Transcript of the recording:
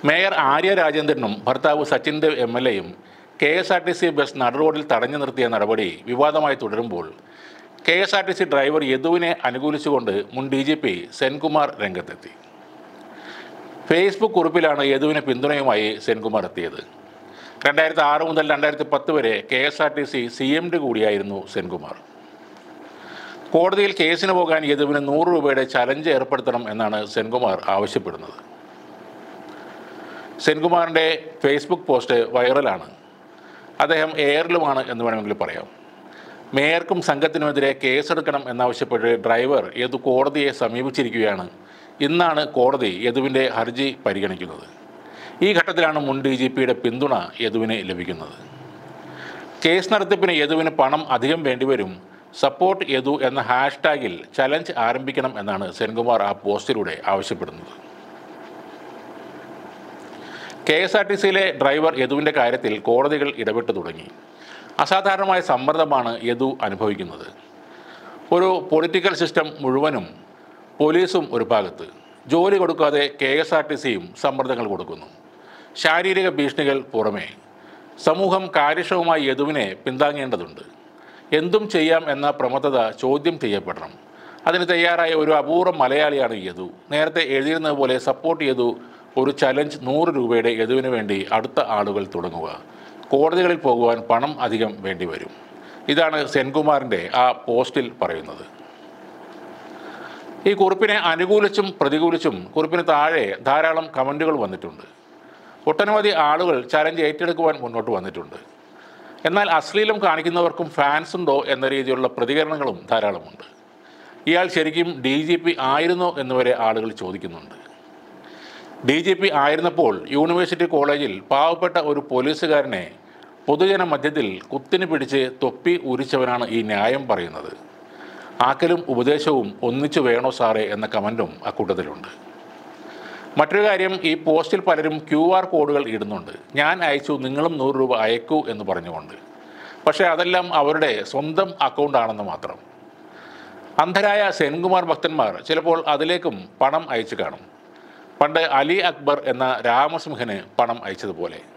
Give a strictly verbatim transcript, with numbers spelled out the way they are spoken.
Mayor Arya രാജേന്ദ്രനും ഭർത്താവ് Sachin Dev M L എയും K S R T C bus നടുറോഡിൽ തടഞ്ഞു നിർത്തിയ നടപടി വിവാദമായി തുടരുമ്പോൾ K S R T C driver യദുവിനെ അനുകൂലിച്ചുകൊണ്ട് മുൻ ഡി ജി പി സെൻകുമാർ രംഗത്തെത്തി. ഫേസ്ബുക്ക് കുറിപ്പിലാണ് യദുവിന് പിന്തുണയുമായി സെൻകുമാർ എത്തിയത്. രണ്ടായിരത്തി ആറ് മുതൽ രണ്ടായിരത്തി പത്ത് വരെ K S R T C C M D കൂടിയായിരുന്നു സെൻകുമാർ. കോടതിയിൽ കേസിന് പോകാൻ യദുവിന് നൂറ് രൂപയുടെ ചലഞ്ച് ഏർപ്പെടുത്തണം എന്നാണ് സെൻകുമാർ ആവശ്യപ്പെടുന്നത്. സെൻകുമാറിൻ്റെ ഫേസ്ബുക്ക് പോസ്റ്റ് വൈറലാണ്. അദ്ദേഹം എയറിലുമാണ് എന്ന് വേണമെങ്കിൽ പറയാം. മേയർക്കും സംഘത്തിനുമെതിരെ കേസെടുക്കണം എന്നാവശ്യപ്പെട്ട് ഡ്രൈവർ യദു കോടതിയെ സമീപിച്ചിരിക്കുകയാണ്. ഇന്നാണ് കോടതി യദുവിൻ്റെ ഹർജി പരിഗണിക്കുന്നത്. ഈ ഘട്ടത്തിലാണ് മുൻ ഡി ജി പിയുടെ പിന്തുണ യദുവിന് ലഭിക്കുന്നത്. കേസ് നടത്തിപ്പിന് യദുവിന് പണം അധികം വേണ്ടിവരും, സപ്പോർട്ട് യദു എന്ന ഹാഷ്ടാഗിൽ ചലഞ്ച് ആരംഭിക്കണം എന്നാണ് സെൻകുമാർ ആ പോസ്റ്റിലൂടെ ആവശ്യപ്പെടുന്നത്. കെ എസ് ആർ ടി സിയിലെ ഡ്രൈവർ യദുവിൻ്റെ കാര്യത്തിൽ കോടതികൾ ഇടപെട്ടു തുടങ്ങി. അസാധാരണമായ സമ്മർദ്ദമാണ് യദു അനുഭവിക്കുന്നത്. ഒരു പൊളിറ്റിക്കൽ സിസ്റ്റം മുഴുവനും പോലീസും ഒരു ഭാഗത്ത്, ജോലി കൊടുക്കാതെ കെ എസ് ആർ ടി സിയും സമ്മർദ്ദങ്ങൾ കൊടുക്കുന്നു. ശാരീരിക ഭീഷണികൾ പുറമേ. സമൂഹം കാര്യക്ഷമമായി യദുവിനെ പിന്താങ്ങേണ്ടതുണ്ട്. എന്തും ചെയ്യാം എന്ന പ്രമത്തത ചോദ്യം ചെയ്യപ്പെടണം. അതിന് തയ്യാറായ ഒരു അപൂർവ മലയാളിയാണ് യദു. നേരത്തെ എഴുതിയിരുന്നത് പോലെ സപ്പോർട്ട് യദു, ഒരു ചലഞ്ച് നൂറ് രൂപയുടെ യദുവിന് വേണ്ടി അടുത്ത ആളുകൾ തുടങ്ങുക. കോടതികളിൽ പോകുവാൻ പണം അധികം വേണ്ടി വരും. ഇതാണ് സെൻകുമാറിൻ്റെ ആ പോസ്റ്റിൽ പറയുന്നത്. ഈ കുറിപ്പിനെ അനുകൂലിച്ചും പ്രതികൂലിച്ചും കുറിപ്പിന് താഴെ ധാരാളം കമൻറ്റുകൾ വന്നിട്ടുണ്ട്. ഒട്ടനവധി ആളുകൾ ചലഞ്ച് ഏറ്റെടുക്കുവാൻ മുന്നോട്ട് വന്നിട്ടുണ്ട്. എന്നാൽ അശ്ലീലം കാണിക്കുന്നവർക്കും ഫാൻസ് ഉണ്ടോ എന്ന രീതിയിലുള്ള പ്രതികരണങ്ങളും ധാരാളമുണ്ട്. ഇയാൾ ശരിക്കും ഡി ജി പി ആയിരുന്നോ എന്നുവരെ ആളുകൾ ചോദിക്കുന്നുണ്ട്. ഡി ജി പി ആയിരുന്നപ്പോൾ യൂണിവേഴ്സിറ്റി കോളേജിൽ പാവപ്പെട്ട ഒരു പോലീസുകാരനെ പൊതുജന മധ്യത്തിൽ കുത്തിന് പിടിച്ച് തൊപ്പി ഉരിച്ചവനാണ് ഈ ന്യായം പറയുന്നത്. ആക്കലും ഉപദേശവും ഒന്നിച്ചു വേണോ സാറേ എന്ന കമൻറ്റും അക്കൂട്ടത്തിലുണ്ട്. മറ്റൊരു കാര്യം, ഈ പോസ്റ്റിൽ പലരും ക്യു ആർ കോഡുകൾ ഇടുന്നുണ്ട്. ഞാൻ അയച്ചു, നിങ്ങളും നൂറ് രൂപ അയക്കൂ എന്ന് പറഞ്ഞുകൊണ്ട്. പക്ഷേ അതെല്ലാം അവരുടെ സ്വന്തം അക്കൗണ്ടാണെന്ന് മാത്രം. അന്ധരായ സെൻകുമാർ ഭക്തന്മാർ ചിലപ്പോൾ അതിലേക്കും പണം അയച്ചു കാണും. പണ്ട് അലി അക്ബർ എന്ന രാമസിംഹന് പണം അയച്ചതുപോലെ.